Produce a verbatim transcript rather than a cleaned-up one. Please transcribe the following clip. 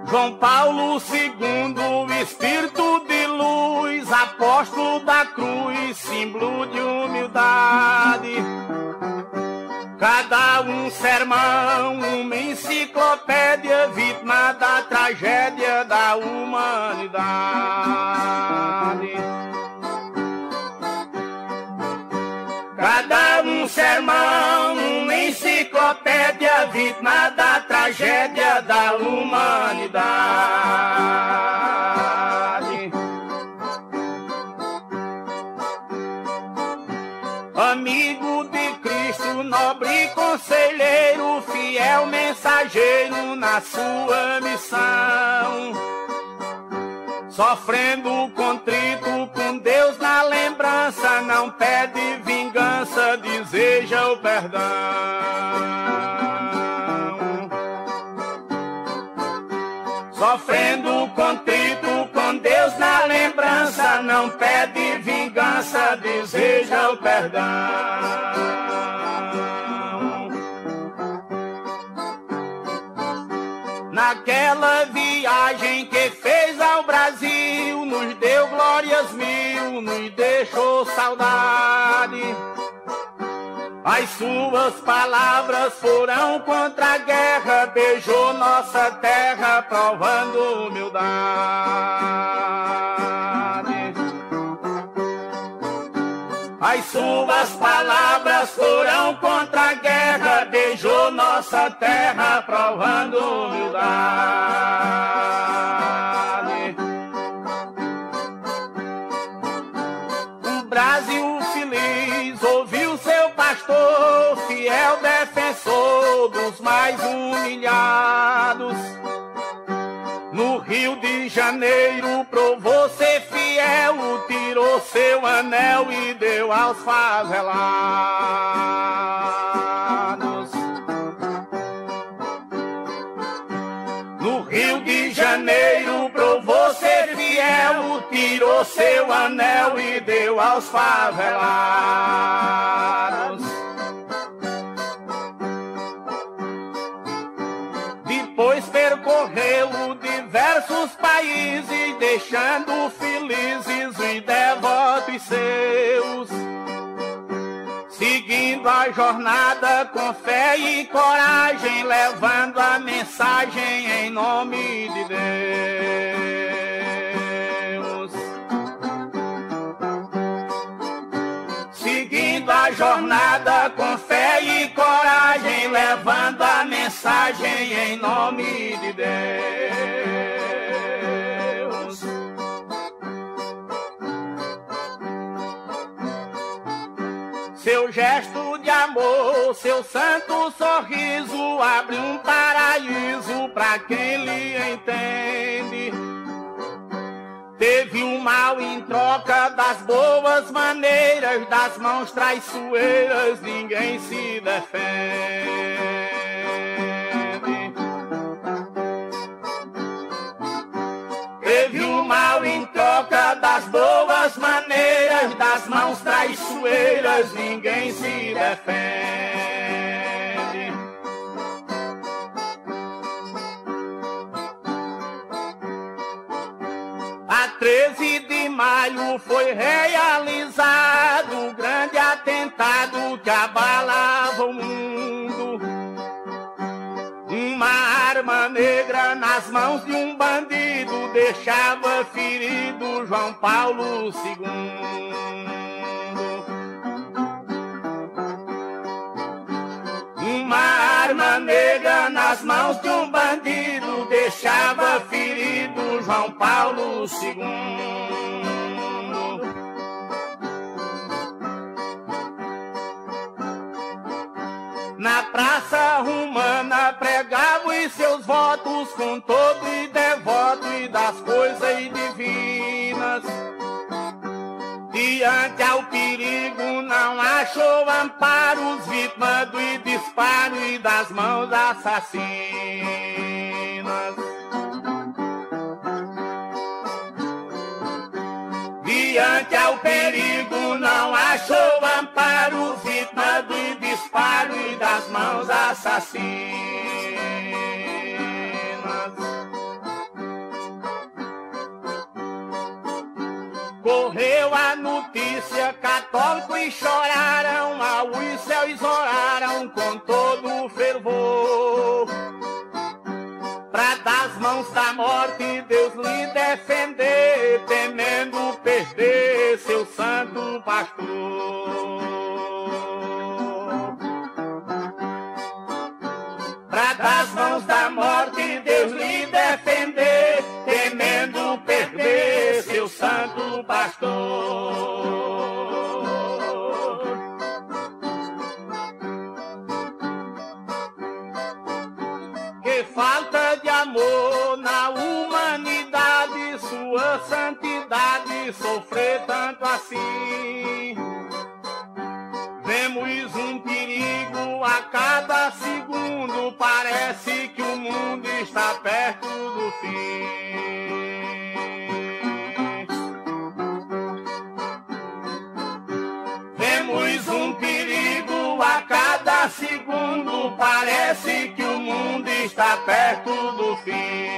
João Paulo segundo, espírito de luz, apóstolo da cruz, símbolo de humildade. Cada um sermão, uma enciclopédia, vítima da tragédia da humanidade. Cada um sermão, uma enciclopédia, vítima da tragédia da humanidade. Amigo de Cristo, nobre conselheiro, fiel mensageiro na sua missão. Sofrendo contrito com Deus na lembrança, não pede vingança, deseja o perdão. Sofrendo contrito com Deus na lembrança, não pede vingança, deseja o perdão. Naquela viagem que fez ao Brasil, nos deu glórias mil, nos deixou saudade. As suas palavras foram contra a guerra, beijou nossa terra, provando humildade. As suas palavras foram contra a guerra, beijou nossa terra, provando humildade. O Brasil feliz ouviu seu pastor, fiel defensor dos mais humilhados. No Rio de Janeiro provou ser fiel, tirou seu anel e deu aos favelados. No Rio de Janeiro provou ser fiel, tirou seu anel e deu aos favelados. Depois percorreu diversos países, deixando felizes os devotos seus. Seguindo a jornada com fé e coragem, levando a mensagem em nome de Deus. Seguindo a jornada com fé e coragem, levando a mensagem em nome de Deus. Seu gesto de amor, seu santo sorriso, abre um paraíso para quem lhe entende. Teve o mal em troca das boas maneiras, das mãos traiçoeiras ninguém se defende. Teve o mal em troca das boas maneiras, das mãos traiçoeiras ninguém se defende. A treze de maio foi realizado o grande atentado que abalava o mundo. Uma arma negra nas mãos de um bandido deixava ferido João Paulo segundo. Uma arma negra nas mãos de um bandido deixava ferido João Paulo segundo. Na praça romana pregava os seus votos com todo e devoto e das coisas divinas. Diante ao perigo não achou amparo, vítima do disparo e das mãos assassinas. Diante ao perigo não achou amparo, vítima do disparo e das mãos assassinas. polícia católico e choraram, aos céus oraram com todo fervor. Pra das mãos da morte Deus lhe defender, temendo perder seu santo pastor. Pra das mãos da morte Deus lhe defender, temendo perder seu santo pastor. Que falta de amor na humanidade, sua santidade sofrer tanto assim. Vemos um perigo a cada segundo, parece que o mundo está perto do fim. Vemos um perigo a cada segundo, parece que o mundo está perto do fim.